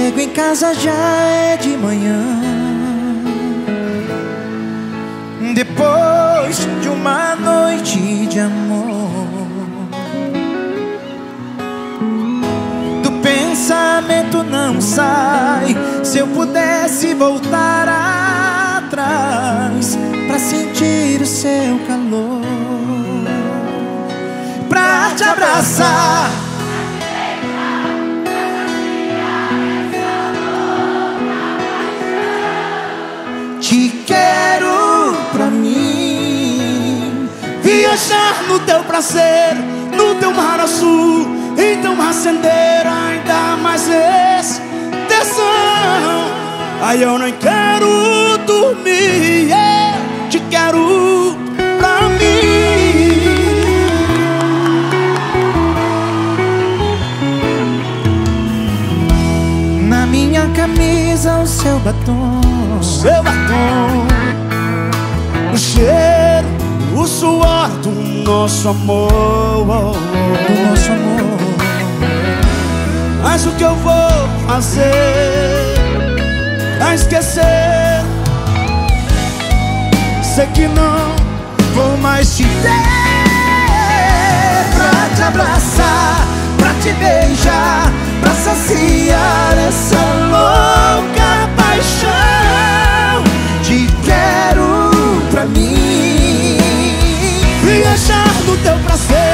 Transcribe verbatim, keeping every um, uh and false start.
Chego em casa já é de manhã, depois de uma noite de amor. Do pensamento não sai, se eu pudesse voltar atrás pra sentir o seu calor, pra te abraçar, te quero pra mim. Viajar no teu prazer, no teu mar azul, então acender ainda mais esse tesão. Ai, eu nem quero dormir, yeah, te quero pra mim. Na minha camisa o seu batom, o seu batom, o cheiro, o suor do nosso amor, do nosso amor. Mas o que eu vou fazer é esquecer? Sei que não vou mais te ter, pra te abraçar, pra te beijar, pra saciar essa louca paixão. Te quero pra mim. Viajar no teu prazer,